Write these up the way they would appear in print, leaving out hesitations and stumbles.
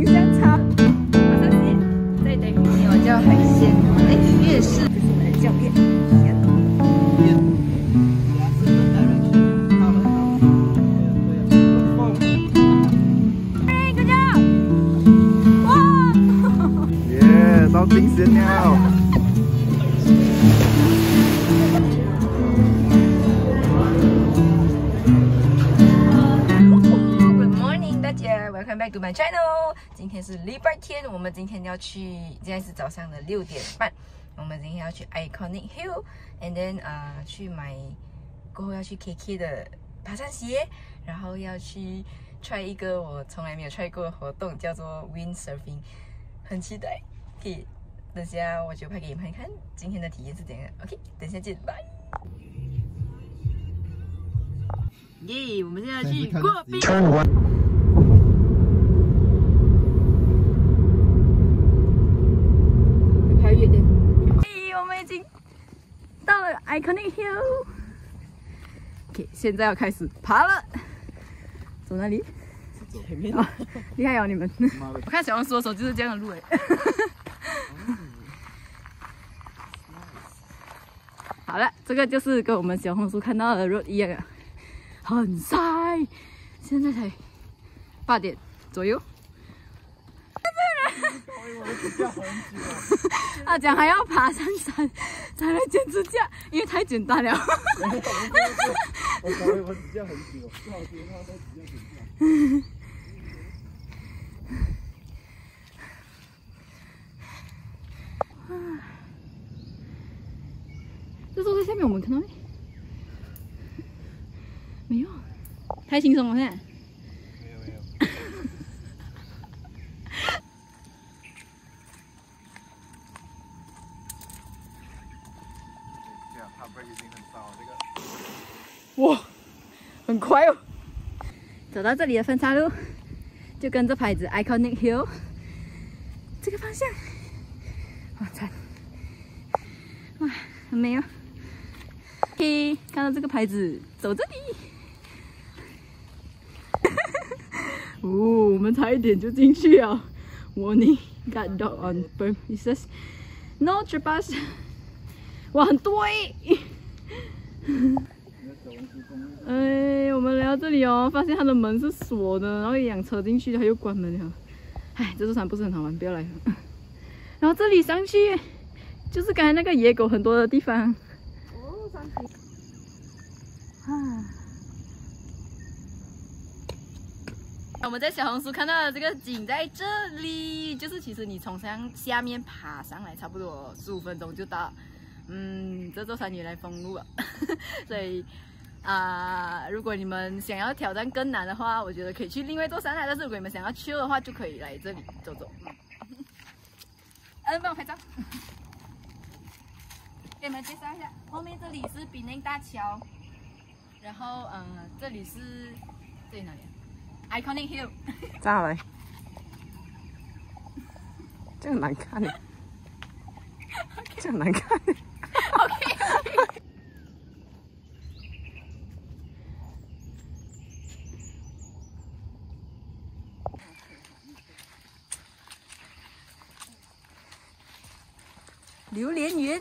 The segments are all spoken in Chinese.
林香草。马上写，在等你我叫海鲜，夜市就是我们的教练。哎，哥哥！哇！ 耶，到惊险了！ Welcome back to my channel。今天是礼拜天，我们今天要去，现在是早上的6点半。我们今天要去 Iconic Hill，and then 去买，过后要去 KK 的爬山鞋，然后要去 try 一个我从来没有 try 过的活动，叫做 windsurfing， 很期待。可以，等下我就拍给你们看今天的体验是怎样的。OK， 等下见，拜。耶，我们现在去过冰。 我们已经到了 Iconic Hill。OK， 现在要开始爬了。走哪里？前面。哦，厉害哦你们！我看小红书的时候就是这样的路哎。好了，这个就是跟我们小红书看到的 road 一样啊，很晒。现在才8点左右。 他讲还要爬上山才来剪指甲，因为太简单了。 我指甲很久，不好听他都指甲剪掉。 这坐在下面我们看到没？没有，太轻松了现在。 哇，很快哦！走到这里的分岔路，就跟着牌子 Iconic Hill 这个方向。哇，惨！哇，很美哦。嘿，看到这个牌子，走这里。哦，我们差一点就进去了。Warning: guard dog on premises. No trespass. 哇，很多哎！哎，我们来到这里哦，发现它的门是锁的，然后一辆车进去，它又关门了。哎，这座山不是很好玩，不要来了。然后这里上去就是刚才那个野狗很多的地方。哦，上去。我们在小红书看到的这个景在这里，就是其实你从下面爬上来，差不多15分钟就到。这座山原来封路了，所以如果你们想要挑战更难的话，我觉得可以去另外一座山来。但是如果你们想要chill的话，就可以来这里走走。帮我拍照。给你们介绍一下，后面这里是槟榔大桥，然后这里是哪里？Iconic Hill。 站好来。这样难看的。这样难看的。 OK。榴莲园，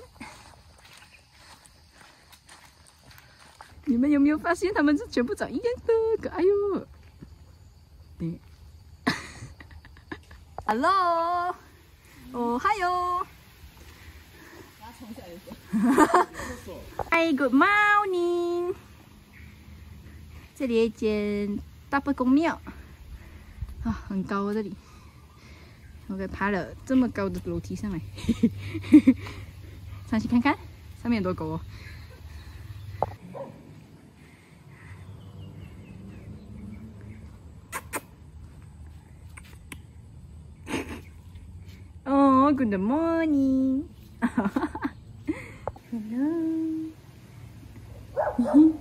你们有没有发现它们是全部长一样的？可爱哟！对。Hello， 哦，嗨哟。 Hi, good morning。这里有一间大伯公庙啊，很高哦，这里。我给爬了这么高的楼梯上来，上去看看，上面很多狗哦。哦 ，Good morning。Hello。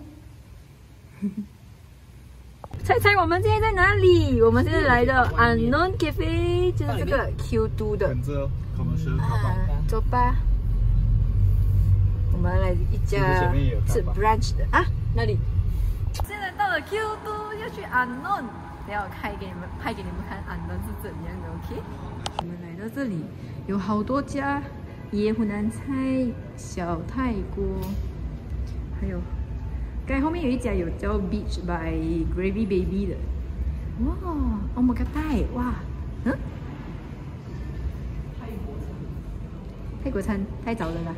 猜我们现在在哪里？我们现在来到 Unknown Cafe， 就是这个 Q2 的。走吧。我们来一家是 brunch 的啊，哪里？现在到了 Q2，要去 Unknown，等下我拍给你们看 Unknown 是怎样的。 OK， 我们来到这里，有好多家椰湖南菜、小泰国，还有，刚才后面有一家有叫 Beach by Gravy Baby 的，哇，哦莫卡泰，哇，嗯，泰国餐太早了啦，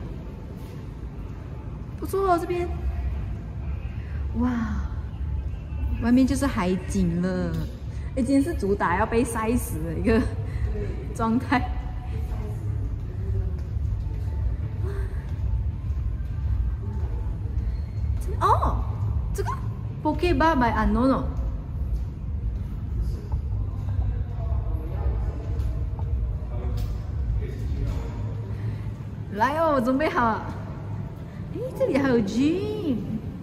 不错哦这边，哇，外面就是海景了。哎，今天是主打要被晒死的一个状态。哦，这个 Poke Bar by Anono。来哦，准备好。哎，这里还有 gym。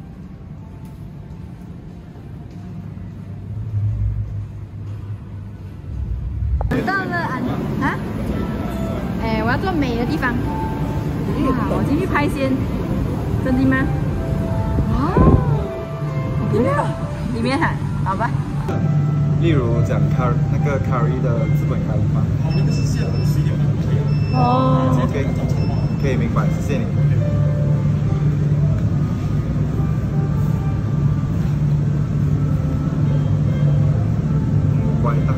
到了啊！哎，我要做美的地方。哇，我进去拍先，真的吗？哇，里面里面喊，好吧。 例如讲那个 curry 的资本开发，那个是现的，11点半可以。 哦 ，OK， 可以明白，谢谢你。乖大。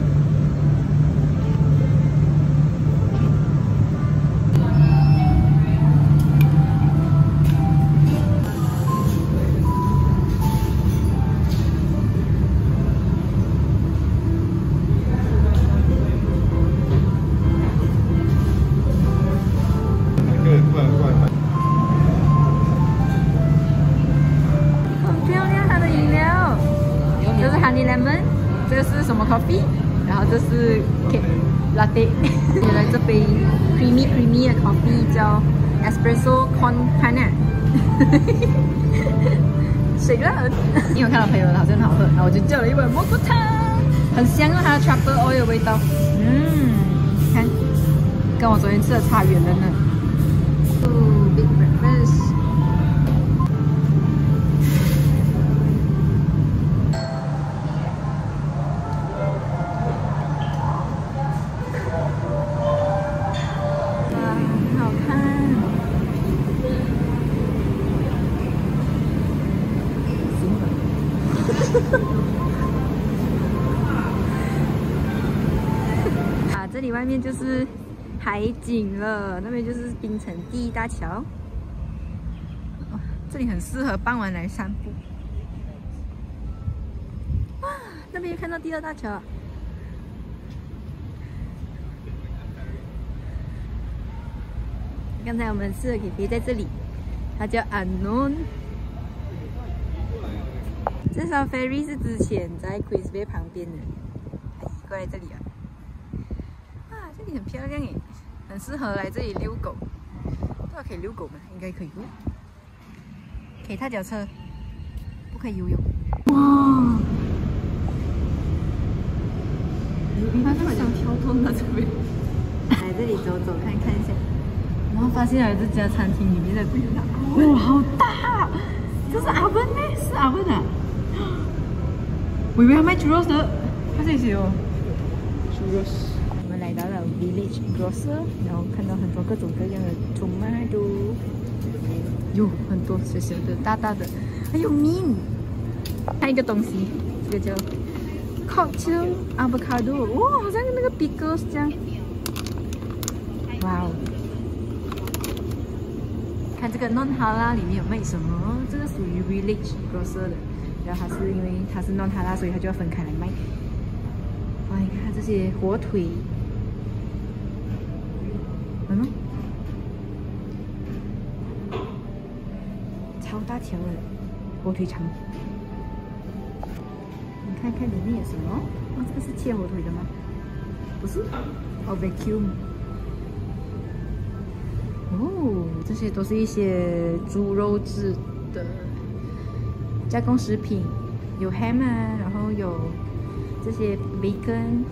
很漂亮，它的饮料，这是 Honey Lemon， 这是什么 coffee， 然后这是 cake latte， 原来这杯 creamy 的 coffee 叫 espresso con panna， 水了，因为我看到朋友好像很好喝，然后我就叫了一碗蘑菇汤，很香哦，它的 truffle oil 的味道，看，跟我昨天吃的差远了呢。Big breakfast。哇，很好看。啊，这里外面就是海景了，那边就是槟城第一大桥。这里很适合傍晚来散步。哇，那边又看到第二大桥。刚才我们吃的咖啡在这里，它叫 Unknown。这艘 ferry 是之前在 Queens Bay 旁边的，移过来这里啊。哇，这里很漂亮耶，很适合来这里遛狗。不知道可以遛狗吗？应该可以。可以踏脚车，不可以游泳。哇！它是好像跳动的这边。来这里走走看看一下，然后发现了这家餐厅里面的电脑，哇，好大！这是oven吗？是oven啊！我以为要卖 churros 的，它这里写哦 churros。我们来到了 Village Grocer， 然后看到很多各种各样的 tomato。有很多小小的、大大的，还有面。看一个东西，这个叫 cocktail avocado， 哇，好像那个 pickles 这样。哇哦！看这个 non halal 里面有卖什么？这个属于 Village Grocer 的，然后它是因为它是 non halal， 所以它就要分开来卖。哇，你看这些火腿，超大条的火腿肠，你看看里面有什么？哦，这个是切火腿的吗？不是，哦 vacuum。哦，这些都是一些猪肉制的加工食品，有 ham 啊，然后有这些 bacon。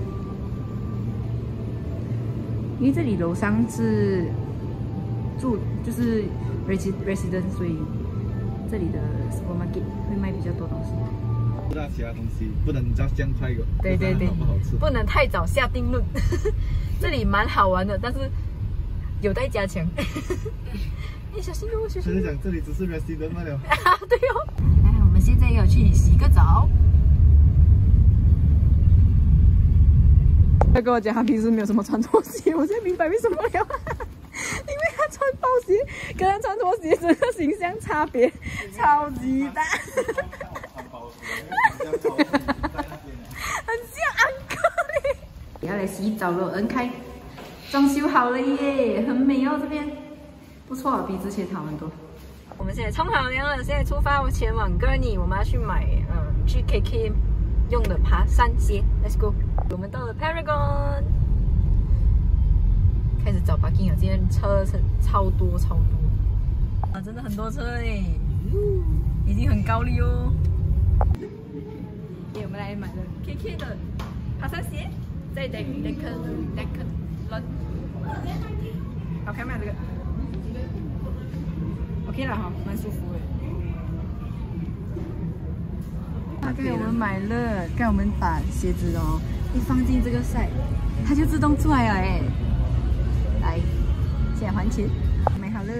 因为这里楼上是住就是 resident， 所以这里的 supermarket 会卖比较多东西。 不知道其他东西，不能这样快个。 对对对， 好不好吃？ 不能太早下定论。这里蛮好玩的，但是有待加强。你小心哦，小心！ 他就讲这里只是 resident 罢了。 对哦。哎，我们现在要去洗个澡。他跟我讲，他平时没有什么穿拖鞋，我现在明白为什么了。因为他穿包鞋跟他穿拖鞋整个形象差别超级大。很像安哥嘞。要来洗澡了，恩开，装修好了耶，很美哦，这边不错，比之前好很多。我们现在冲好凉了，现在出发前往 Gurney， 我们要去买去 KK 用的爬山鞋 ，Let's go。我们到了 Paragon， 开始找 parking 了，今天车超多啊，真的很多车哎，已经很高了哟。我们来买了 KK 的爬山鞋，在 Decathlon， 好看吗？这个 OK 了哈，蛮舒服的。大概我们买了，刚我们把鞋子哦一放进这个塞，它就自动出来了哎。来，现在还钱，买好了。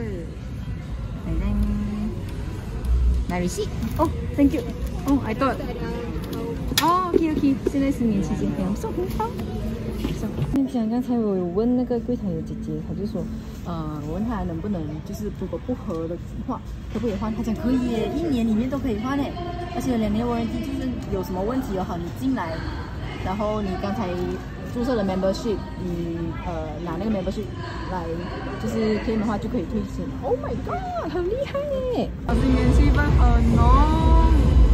来 receipt。哦 ，Thank you。哦 ，I thought。哦 ，OK， 现在是年期间，很好，很好。跟你讲，刚才我有问那个柜台的姐姐，她就说，我问她能不能，就是如果不合的话，可不可以换？她讲可以耶，1年里面都可以换诶，而且2年warranty，就是有什么问题的话，你进来，然后你刚才注册了 membership， 你拿那个 membership 来，就是claim的话就可以退钱。Oh my god， 很厉害耶！新年气氛很浓。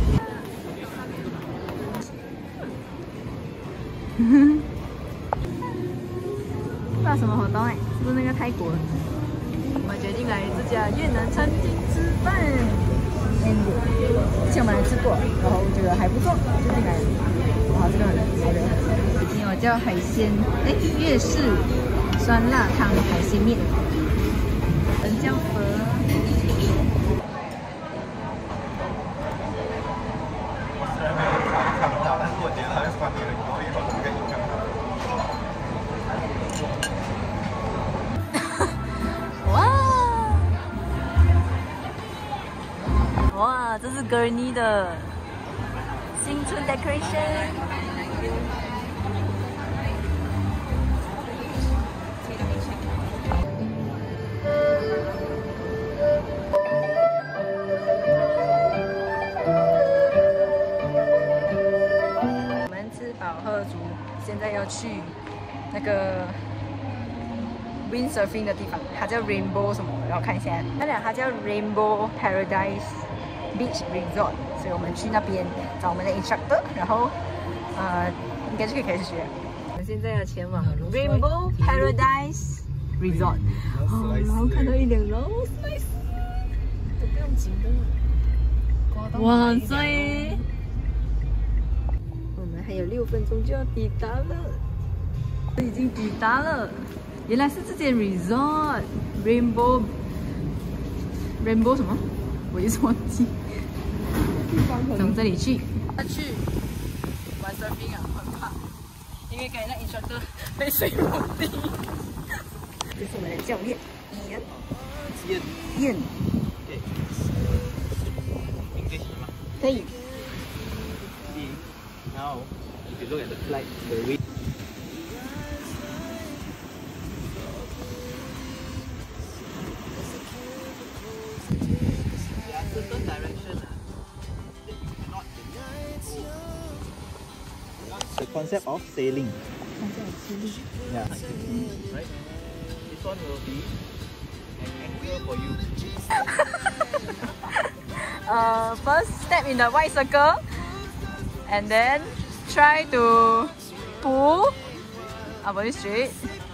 不知道什么活动哎，是不是那个泰国？我们决定来这家越南餐厅吃饭。之前我们来吃过，然后觉得还不错，就进来了。哇，这个很好的。今天我叫海鲜，粤式酸辣汤海鲜面，人椒粉。哇，这是 Gurney 的新春 decoration。我们吃饱喝足，现在要去那个 windsurfing 的地方，它叫 Rainbow 什么？让我看一下，它叫 Rainbow Paradise Beach Resort， 所以我们去那边找我们的 instructor， 然后应该就可以开始学。我们现在要前往 Rainbow Paradise Resort， 然后看到一点 rose nice， 都不用紧的。哇塞！我们还有6分钟就要抵达了，已经抵达了。原来是这间 resort Rainbow 什么？我一直忘记。从这里去玩 surfing 啊，很怕，因为刚才那 instructor 被水没地。这是我们的教练燕。 对。应该行吗？ 可以。 Now, if you look at the flight, the wind. Certain direction that you cannot go. The concept of sailing. Yeah. Right? This one will be an anchor for you. First step in the white circle, and then try to pull our body straight.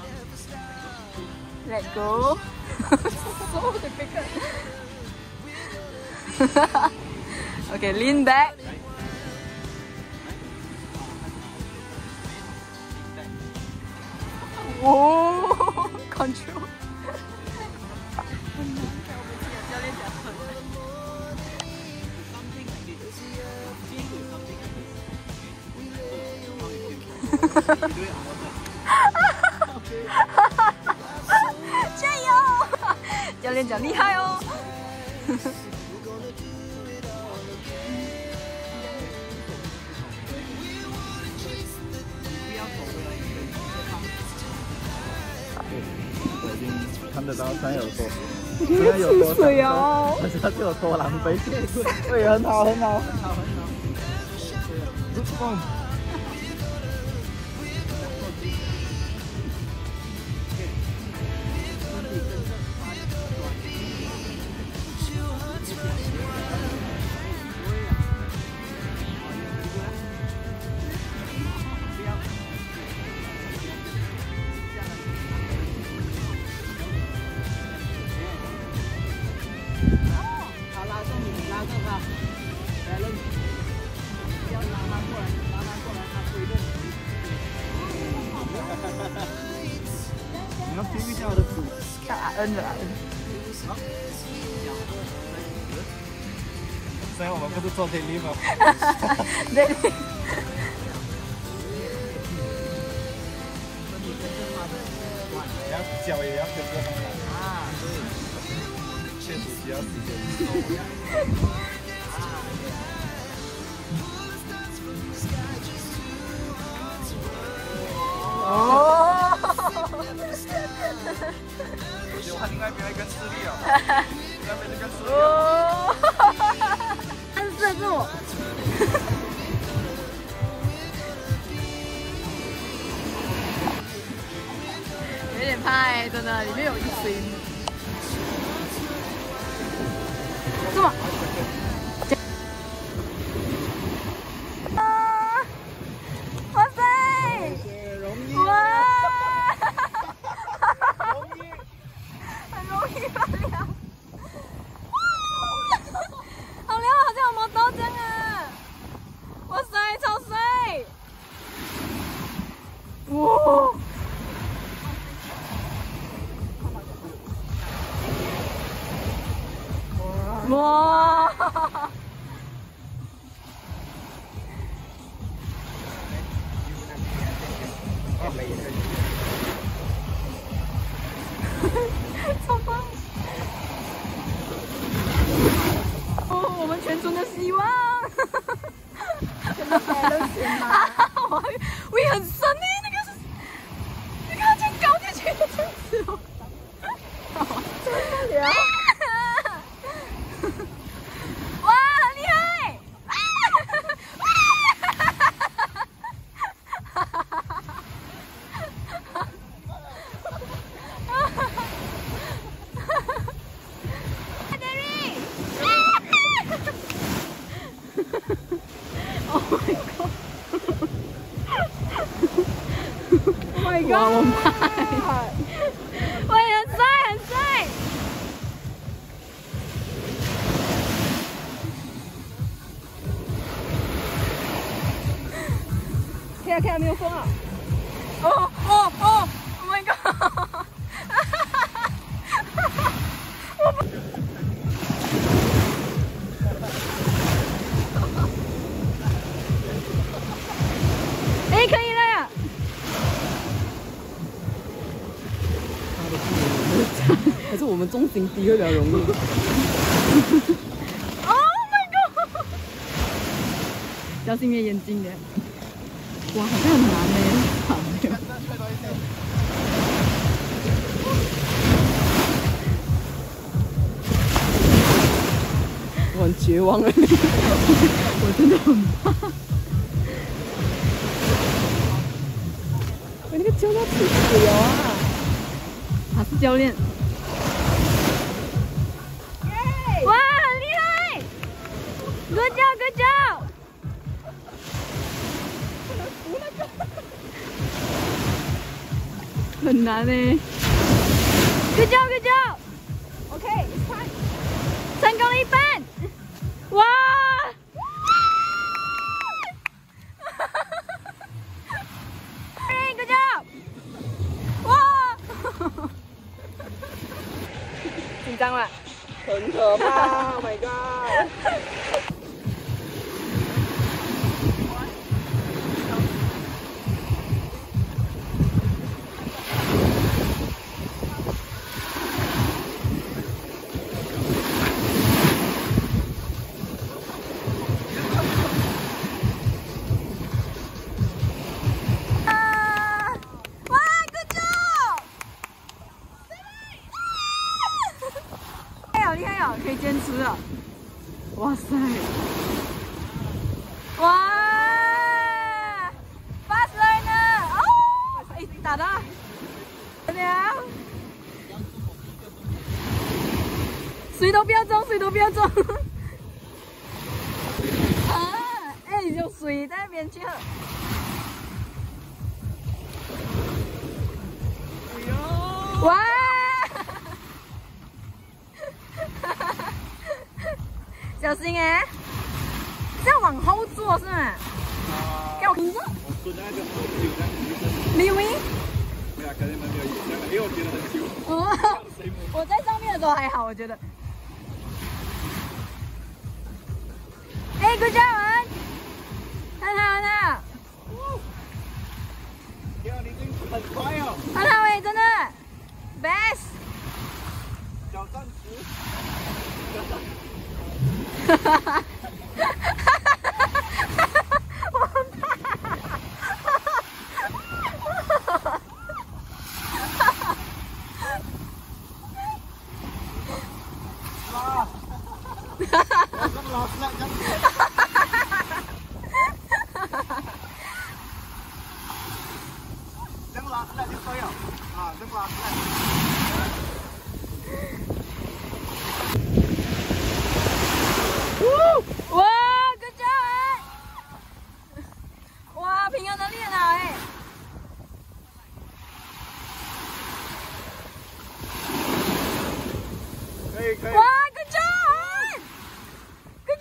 Let go. So difficult. Okay, lean back. Whoa, control. Something like this. 加油！教练讲厉害哦。 我已经看得到山有多，虽然有多水哦，但是它就有多狼狈。对，很好，很好，很好，很好。你要推一下我的鼓， 叫阿恩的阿恩。 虽然我们不是做天力吗？ 对。 然后脚也要跟着它啊，对，确实需要时间。 哦。 就换另外一边那根吃力哦，那边那根吃力。 哦。他是射中我。有点怕哎，真的，里面有一群。这么。啊！哇塞！哇！很容易吧了。好凉，好像有磨刀这样啊！哇塞，超帅！哇！哇！超棒！哦，我们全村的希望。真的白了钱吗？喂，很深呢，那个是，你看这样高进去的这样子哦。真的呀！哇，很厉害！Oh my god！ 我妈，喂，很帅，很帅。看没有风啊！哦！Oh my god！ 哎，可以了呀！ 还是我们中型低会比较容易。 Oh my god！ 小心你的眼睛的。哇，好像很难呢，好没有。我很绝望了，我真的很怕。喂，那个教练吃死了啊！他是教练。 哇，很厉害 ！Good job，Good job！ 很难呢。 Good job，Good job！OK， 成功了一半！哇！Good job！ 哇！紧张了？ 很可怕 ！Oh my god！ 哇！ 厉害哦，可以坚持了。哇塞！哇 ，fast learner 哦，哎，打的，怎么样？谁都不要中，谁都不要中。啊，哎，有水在那边去喝。哇！小心哎！是要往后坐是吗？给我盯着。 我蹲在那个很久这样子。 李威。 对啊，可能没有影响，因为我觉得很久。 哦，我在上面的时候还好，我觉得。哎 ，good job， 很好很好。 天啊，你已经很快哦。 很好哎，真的 ，best。 挑战值。 哈哈哈！哈哈哈！我怕！哈哈哈！ 拉！哈哈！这么拉出来，这样。哈哈哈！这样拉出来就可以了。啊，这样拉出来。 哇 ，good job 哎！哇，平衡能力很好哎！ 可以可以。 哇 ，good job，good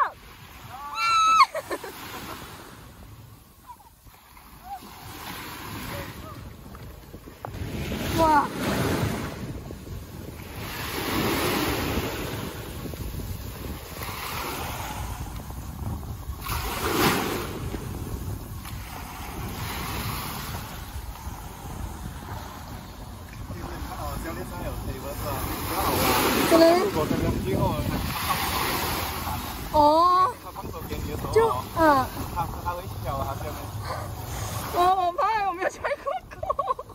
job！哇！可能哦，就他会跳啊，下面。 我怕我没有穿过。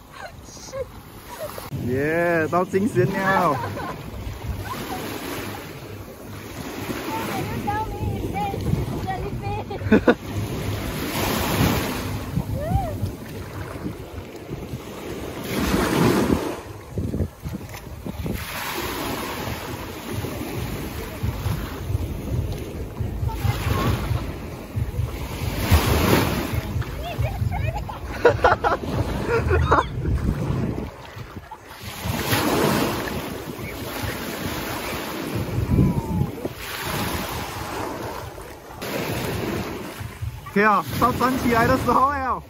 耶，到惊险了！OK 啊，到站起来的时候了。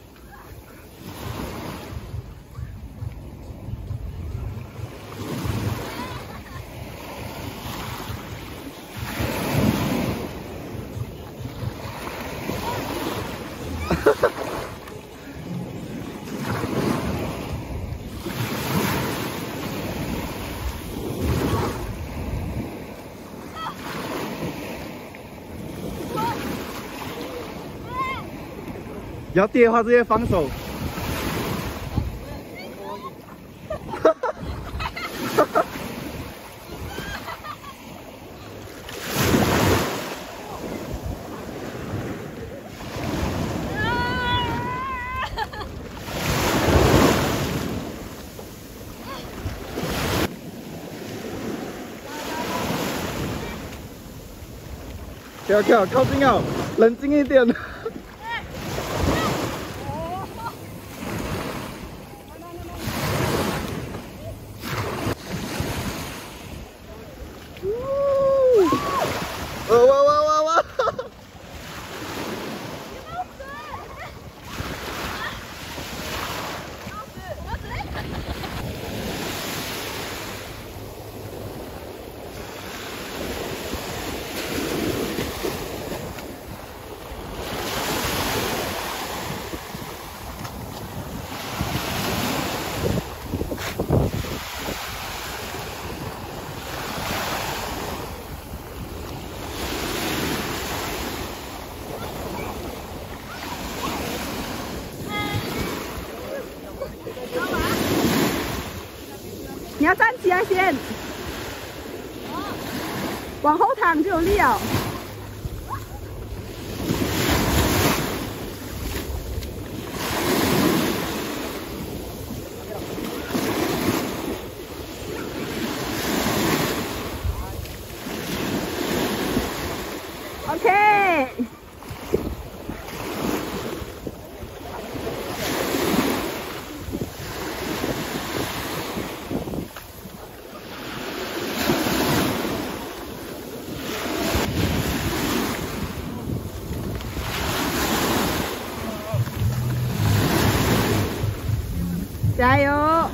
要跌的话直接放手。跳，靠近哦，冷静一点。哇！你要站起来先。 往后躺就有力哦。OK。加油！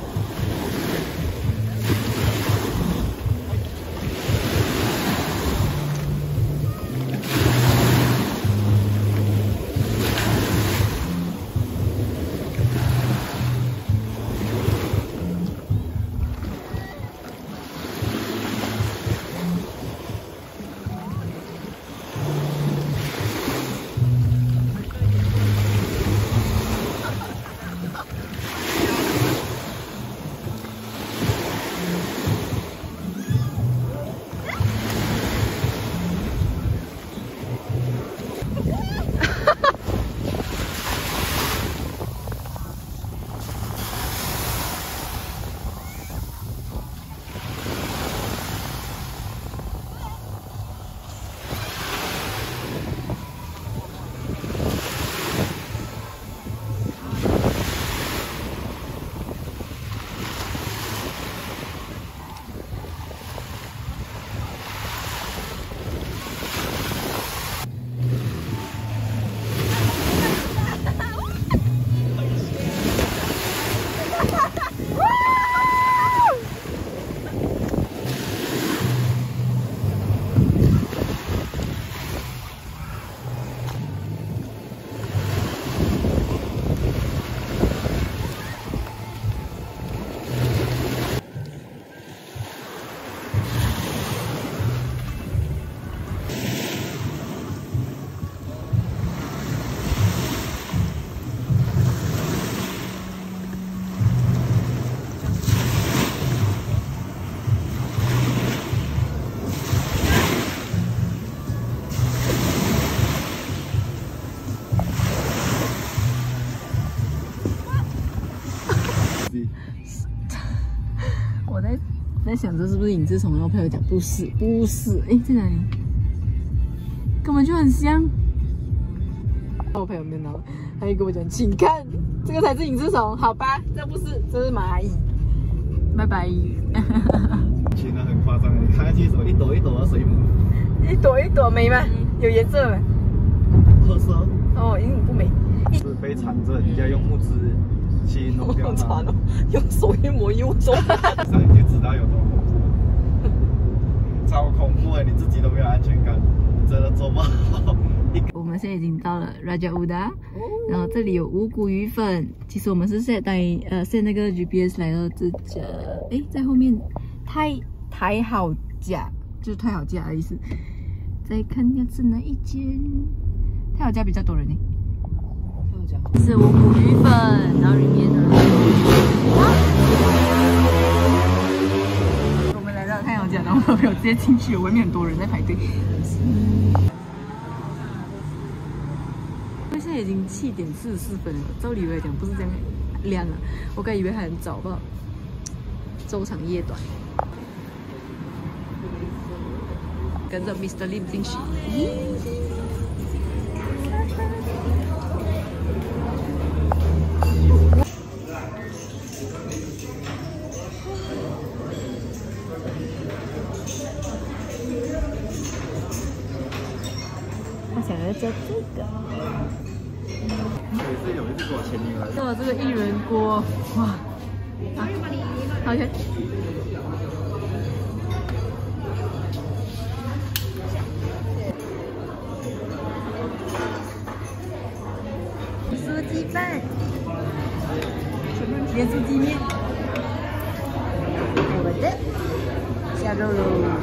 我在想这是不是影子虫，然后朋友讲不是，哎，在哪里？根本就很像。我朋友没拿，他就跟我讲，请看，这个才是影子虫，好吧？这不是，这是蚂蚁。拜拜。 群的很夸张，你看上去什么一朵一朵的水母， 一朵一朵美吗？有颜色吗？ 褐色。 哦，因为不美。 是被缠着，人家用木枝去弄掉它。 好惨哦，用手一抹一抹手。 所以你就知道有多恐怖，超恐怖哎！你自己都没有安全感，真的做不好。 我们现在已经到了 Raja Uda， 然后这里有五谷鱼粉。其实我们是set那个 GPS 来到这家，哎，在后面太好价，就是太好价的意思。再看一下是哪一间，太好价比较多人呢。太好价是五谷鱼粉，然后里面呢，我们来到太好价，然后我朋友直接进去，外面很多人在排队。现在已经7点44分了，照理来讲不是这样亮啊，我刚以为还很早吧。周长夜短，跟着 Mr. Lim 进去。我想要做这个。 也是有一次给我前女友做这个薏仁锅，哇！啊 ，OK。酥鸡饭，盐酥鸡面，我的下肉喽。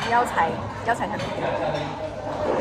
药材产品。